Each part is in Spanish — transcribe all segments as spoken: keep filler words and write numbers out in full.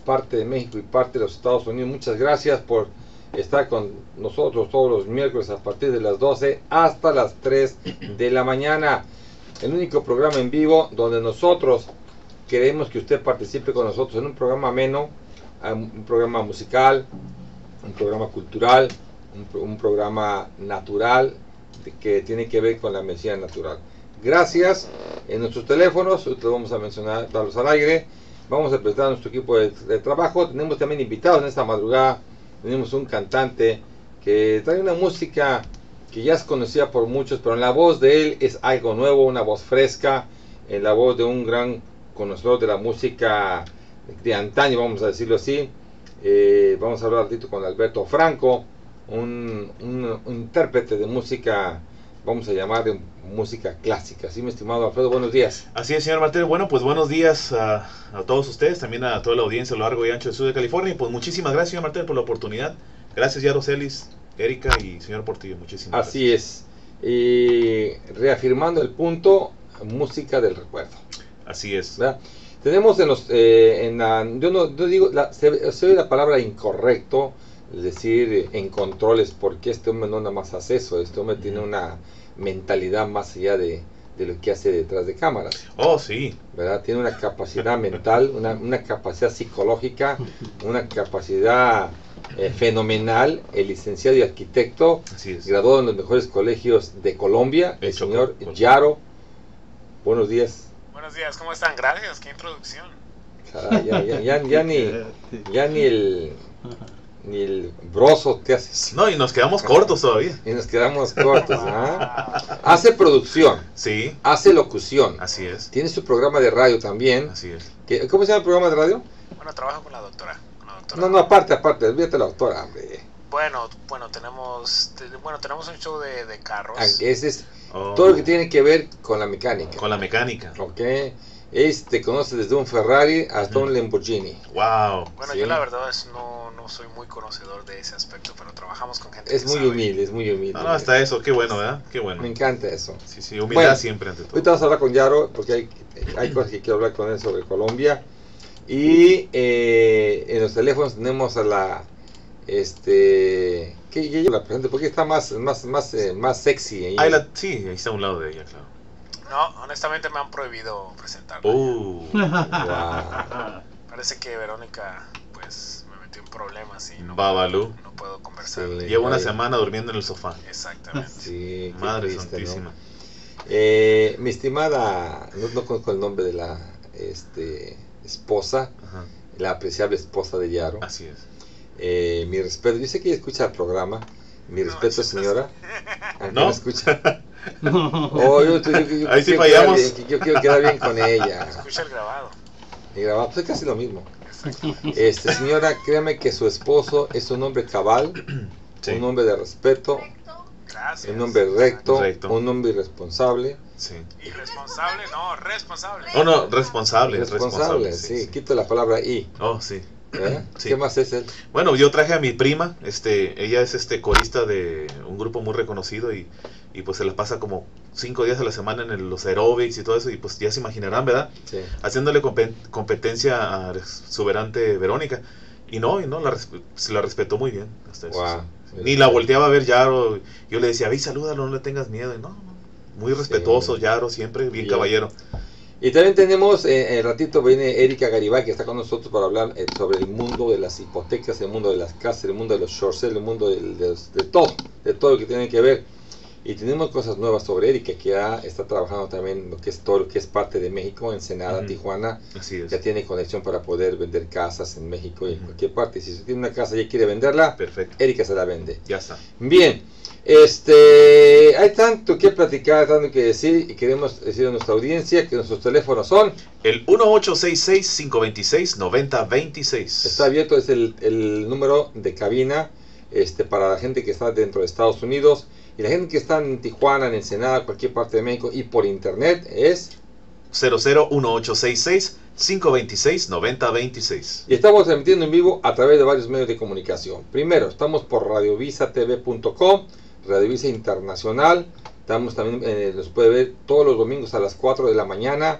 parte de México y parte de los Estados Unidos. Muchas gracias por estar con nosotros todos los miércoles a partir de las doce hasta las tres de la mañana. El único programa en vivo donde nosotros queremos que usted participe con nosotros en un programa ameno, un programa musical, un programa cultural, un, un programa natural que tiene que ver con la medicina natural. Gracias. En nuestros teléfonos, te vamos a mencionar, darlos al aire. Vamos a presentar a nuestro equipo de, de trabajo. Tenemos también invitados en esta madrugada. Tenemos un cantante que trae una música que ya es conocida por muchos, pero en la voz de él es algo nuevo, una voz fresca, en la voz de un gran conocedor de la música de antaño, vamos a decirlo así. Eh, vamos a hablar un ratito con Alberto Franco, un, un, un intérprete de música, vamos a llamar de música clásica. ¿Sí, mi estimado Alfredo? Buenos días. Así es, señor Martel. Bueno, pues buenos días a, a todos ustedes, también a toda la audiencia a lo largo y ancho del sur de California. Y pues muchísimas gracias, señor Martel, por la oportunidad. Gracias, Yaro Celis, Erika y señor Portillo. Muchísimas Así gracias. es. Y reafirmando el punto, música del recuerdo. Así es. ¿Verdad? Tenemos en los, eh, en la, yo no yo digo, la, se, se oye la palabra incorrecto, es decir, en controles, porque este hombre no nada más hace eso, este hombre uh-huh. tiene una mentalidad más allá de, de lo que hace detrás de cámaras. Oh, sí. ¿Verdad? Tiene una capacidad mental, una, una capacidad psicológica, una capacidad eh, fenomenal, el licenciado y arquitecto, Así es. graduado en los mejores colegios de Colombia, el, el señor Choco. Yaro. Buenos días. Buenos días, ¿cómo están? Gracias, qué introducción. Caray, ya, ya, ya, ya ni, ya ni el ni el broso te haces. No, y nos quedamos cortos todavía. Y nos quedamos cortos, ¿ah? Hace producción. Sí. Hace locución. Así es. Tiene su programa de radio también. Así es. Que, ¿cómo se llama el programa de radio? Bueno, trabajo con la doctora. Con la doctora. No, no, aparte, aparte, olvídate la doctora, hombre. Bueno, bueno, tenemos, bueno, tenemos un show de, de carros. Ah, ese es oh. todo lo que tiene que ver con la mecánica. Con la mecánica. Ok. Este conoce desde un Ferrari hasta uh-huh. un Lamborghini. Wow. Bueno, ¿sí? Yo la verdad es no, no soy muy conocedor de ese aspecto, pero trabajamos con gente es que muy sabe. humilde, es muy humilde. No, no, hasta eso, qué bueno, ¿verdad? Qué bueno. Me encanta eso. Sí, sí, humildad bueno, siempre ante todo. Ahorita vamos a hablar con Yaro, porque hay, hay cosas que quiero hablar con él sobre Colombia. Y eh, en los teléfonos tenemos a la, este, que yo la presente, porque está más, más, más, eh, más sexy. Ahí. Ahí la, sí, ahí está a un lado de ella, claro. No, honestamente me han prohibido presentarla. Uh, wow. Parece que Verónica, pues, me metió en problemas y no, Babalú. no puedo conversarle. Sí, llevo una semana durmiendo en el sofá. Exactamente. Sí, Madre triste, santísima. ¿no? Eh, mi estimada, no, no conozco el nombre de la este, esposa, Ajá. la apreciable esposa de Yaro. Así es. Eh, mi respeto, yo sé que ella escucha el programa. Mi No, respeto, señora. ¿No? ¿No escucha? Oh, yo, yo, yo, yo, Ahí sí yo fallamos. Quiero bien, yo quiero quedar bien con ella. Escucha el grabado. Y grabado, pues es casi lo mismo. Exactamente. Este, señora, créame que su esposo es un hombre cabal, Sí. un hombre de respeto, Gracias. un hombre recto, Recto. un hombre irresponsable. Sí. Irresponsable, no, responsable. Oh, no, responsable. Responsable, responsable sí, sí. quito la palabra y. Oh, sí. ¿Eh? Sí. ¿Qué más es él? Bueno, yo traje a mi prima, este, ella es este corista de un grupo muy reconocido y, y pues se la pasa como cinco días a la semana en el, los aeróbics y todo eso y pues ya se imaginarán, ¿verdad? Sí. Haciéndole compe competencia a su verante Verónica y no, y no, la, se la respetó muy bien hasta eso. Wow. Sí. Ni la volteaba a ver Yaro, yo le decía, ve, salúdalo, no le tengas miedo, y no, no, muy respetuoso, sí. Yaro, siempre bien, bien caballero. Y también tenemos, eh, el ratito viene Erika Garibay, que está con nosotros para hablar eh, sobre el mundo de las hipotecas, el mundo de las casas, el mundo de los short sales, el mundo de, de, de todo, de todo lo que tiene que ver. Y tenemos cosas nuevas sobre Erika, que ya está trabajando también lo que es todo lo que es parte de México, Ensenada, uh-huh. Tijuana. Así es. Ya tiene conexión para poder vender casas en México y uh-huh. en cualquier parte. Si usted tiene una casa y quiere venderla, perfecto. Erika se la vende. Ya está. Bien. Este, hay tanto que platicar, tanto que decir, y queremos decir a nuestra audiencia que nuestros teléfonos son el uno ocho seis seis, cinco dos seis, nueve cero dos seis. Está abierto, es el, el número de cabina este, para la gente que está dentro de Estados Unidos y la gente que está en Tijuana, en Ensenada, cualquier parte de México y por internet es cero cero uno ocho seis seis, cinco dos seis, nueve cero dos seis. Y estamos transmitiendo en vivo a través de varios medios de comunicación. Primero, estamos por radiovisa t v punto com, Radiovisa Internacional. Estamos también, eh, los puede ver todos los domingos a las cuatro de la mañana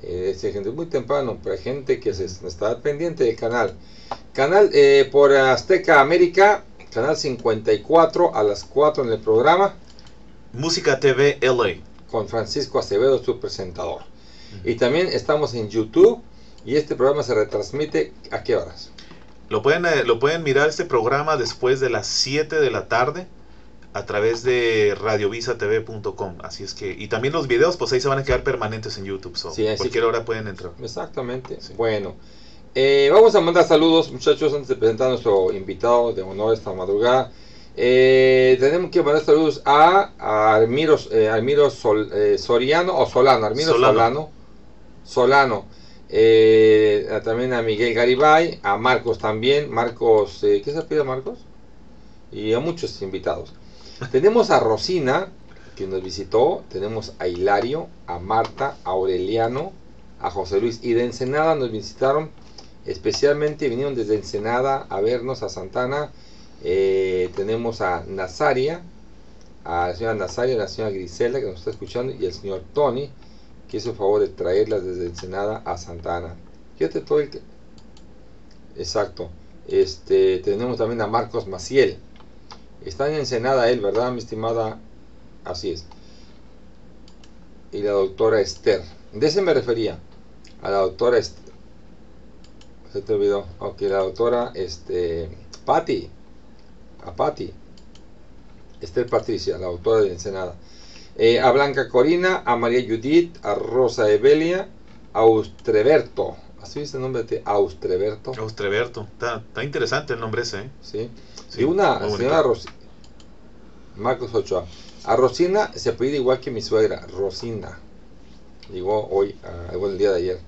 Eh, es gente muy temprano, pero hay gente que se está pendiente del canal. Canal eh, por Azteca América, canal cincuenta y cuatro a las cuatro en el programa. Música T V L A. Con Francisco Acevedo, su presentador. Uh-huh. Y también estamos en YouTube y este programa se retransmite ¿a qué horas? Lo pueden, eh, lo pueden mirar este programa después de las siete de la tarde a través de radiovisa t v punto com. Así es que, y también los videos, pues ahí se van a quedar permanentes en YouTube. So, sí, cualquier que, hora pueden entrar. Exactamente. Sí. Bueno, eh, vamos a mandar saludos, muchachos, antes de presentar a nuestro invitado de honor esta madrugada. Eh, tenemos que mandar saludos a, a Armiro, eh, Armiro Sol, eh, Soriano o Solano, Armiro Solano. Solano. Solano. Eh, a, también a Miguel Garibay, a Marcos también. Marcos, eh, ¿qué se pide Marcos? Y a muchos invitados. Tenemos a Rosina, que nos visitó, tenemos a Hilario, a Marta, a Aureliano, a José Luis, y de Ensenada nos visitaron, especialmente vinieron desde Ensenada a vernos a Santana. Eh, tenemos a Nazaria, a la señora Nazaria, a la señora Grisela, que nos está escuchando, y al señor Tony, que hizo el favor de traerlas desde Ensenada a Santana. Fíjate todo el que... Exacto. Este, tenemos también a Marcos Maciel. Está en Ensenada él, ¿verdad, mi estimada? Así es. Y la doctora Esther. De ese me refería. A la doctora Esther. Se te olvidó. Ok, la doctora este, Patti. A Patti. Esther Patricia, la doctora de Ensenada. Eh, a Blanca Corina, a María Judith, a Rosa Evelia, a Austreberto. ¿Así es el nombre de Austreberto? Austreberto. Está, está interesante el nombre ese, ¿eh? Sí. Sí, y una señora Ros Marcos Ochoa. A Rosina se pide igual que mi suegra, Rosina. Llegó hoy, uh, el día de ayer.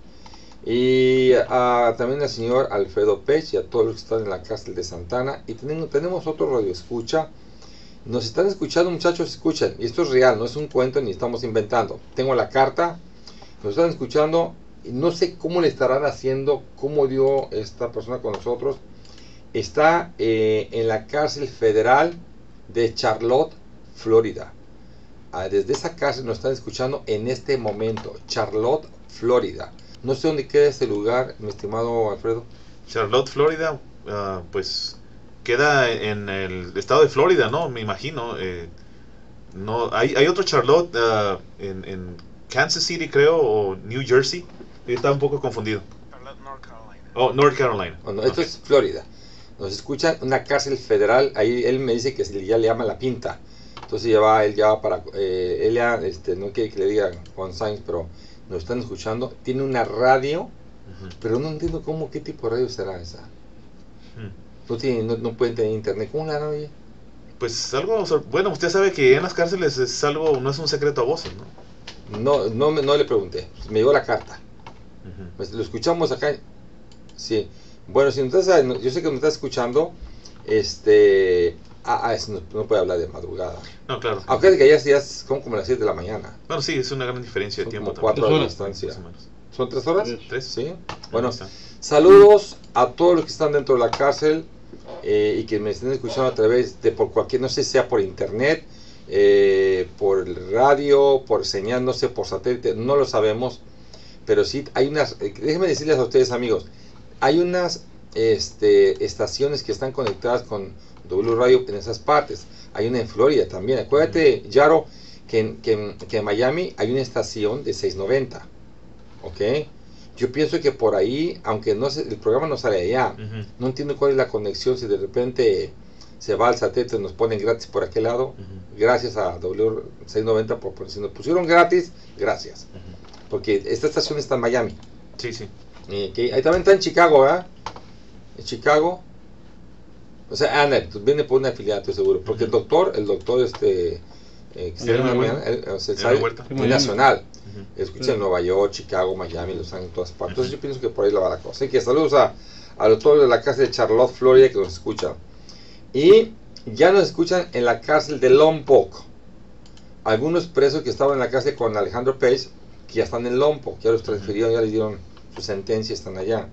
Y a, también al señor Alfredo Pech y a todos los que están en la cárcel de Santana. Y tenemos, tenemos otro radio escucha. Nos están escuchando, muchachos, escuchen. Y esto es real, no es un cuento ni estamos inventando. Tengo la carta, nos están escuchando. Y no sé cómo le estarán haciendo, cómo dio esta persona con nosotros. Está eh, en la cárcel federal de Charlotte, Florida. Ah, desde esa cárcel nos están escuchando en este momento. Charlotte, Florida. No sé dónde queda ese lugar, mi estimado Alfredo. Charlotte, Florida, uh, pues queda en el estado de Florida, ¿no? Me imagino. Eh, no, hay, hay otro Charlotte uh, en, en Kansas City, creo, o New Jersey. Yo estaba un poco confundido. Charlotte, North Carolina. Oh, North Carolina. Bueno, esto okay. Es Florida. Nos escuchan una cárcel federal, ahí él me dice que ya le llama la pinta, entonces ya va, él ya va para, eh, él ya, este, no quiere que le diga Juan Sainz, pero nos están escuchando, tiene una radio, uh-huh. Pero no entiendo cómo, qué tipo de radio será esa, uh-huh. no, tiene, no, no pueden tener internet, ¿cómo la radio? Pues algo, bueno, usted sabe que en las cárceles es algo, no es un secreto a voces, ¿no? No, no, no le pregunté, me llegó la carta, uh-huh. Pues lo escuchamos acá, sí. Bueno, si no estás, yo sé que me estás escuchando, este, ah, ah no, no puede hablar de madrugada. No, claro. Aunque sí. Ya, ya son como las siete de la mañana. Bueno, sí, es una gran diferencia son de tiempo. Como cuatro también. horas de distancia. ¿Son tres horas? Tres. Sí. Bueno, saludos a todos los que están dentro de la cárcel eh, y que me estén escuchando a través de por cualquier, no sé si sea por internet, eh, por radio, por señal, no sé, por satélite, no lo sabemos, pero sí hay unas, eh, déjenme decirles a ustedes, amigos. Hay unas este, estaciones que están conectadas con W Radio en esas partes. Hay una en Florida también. Acuérdate, Yaro, que en, que, que en Miami hay una estación de seiscientos noventa. ¿Ok? Yo pienso que por ahí, aunque no se, el programa no sale allá, uh-huh. No entiendo cuál es la conexión. Si de repente se va al satélite y nos ponen gratis por aquel lado, uh-huh. Gracias a W seiscientos noventa, por, por, si nos pusieron gratis, gracias. Uh-huh. Porque esta estación está en Miami. Sí, sí. Okay. Ahí también está en Chicago, ¿verdad? En Chicago. O sea, Ana, viene por una afiliada, estoy seguro. Porque uh-huh. el doctor, el doctor este, eh, que está en la mañana, el, o sea, sabe, es nacional. Uh-huh. Escucha sí. En Nueva York, Chicago, Miami, Los Ángeles, en todas partes. Entonces uh-huh. Yo pienso que por ahí la va la cosa. Así que saludos a, a los todos de la cárcel de Charlotte, Florida, que nos escuchan. Y ya nos escuchan en la cárcel de Lompoc. Algunos presos que estaban en la cárcel con Alejandro Page, que ya están en Lompoc, ya los transfirieron, ya les dieron su sentencia, están allá.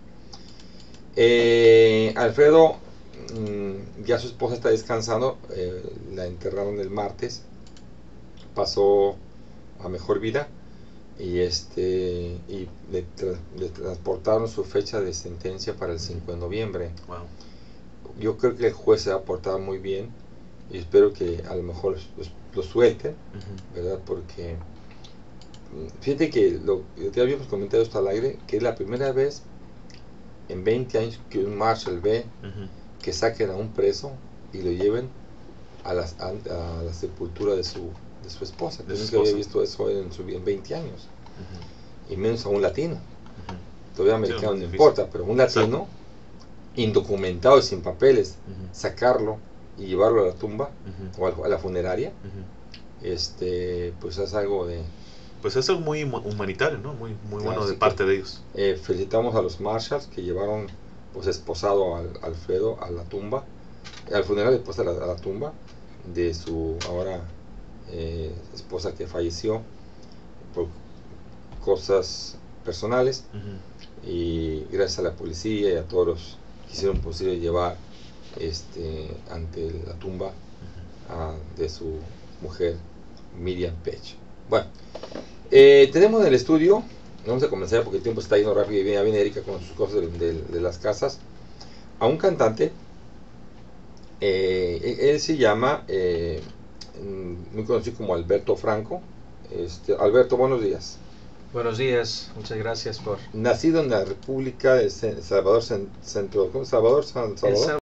Eh, Alfredo, mmm, ya su esposa está descansando, eh, la enterraron el martes, pasó a mejor vida. y este y le, tra le transportaron su fecha de sentencia para el cinco de noviembre. Wow. Yo creo que el juez se va a portar muy bien y espero que a lo mejor los, los suelten, uh-huh. ¿verdad? Porque fíjate que lo ya habíamos comentado esto al aire, que es la primera vez en veinte años que un marshal ve uh-huh. que saquen a un preso y lo lleven a, las, a, a la sepultura de su, de su esposa. Yo nunca había visto eso en, su, en veinte años. Uh-huh. Y menos a un latino. Uh-huh. Todavía americano sí, no importa, pero un latino, exacto. Indocumentado y sin papeles, uh-huh. sacarlo y llevarlo a la tumba uh-huh. o a la funeraria, uh-huh. este, pues es algo de... Pues es algo muy humanitario, ¿no? Muy, muy claro, bueno de parte de ellos. Eh, felicitamos a los marshals que llevaron pues esposado al Alfredo a la tumba, al funeral después a la, a la tumba de su ahora eh, esposa que falleció por cosas personales, uh-huh. y gracias a la policía y a todos los que hicieron posible llevar este ante la tumba uh-huh. a, de su mujer Miriam Pech. Bueno, eh, tenemos en el estudio, vamos a comenzar porque el tiempo está yendo rápido y viene, viene Erika con sus cosas de, de, de las casas, a un cantante. Eh, él se llama eh, muy conocido como Alberto Franco. Este, Alberto, buenos días. Buenos días, muchas gracias por... Nacido en la República de Salvador Centro, ¿cómo? Salvador, San Salvador.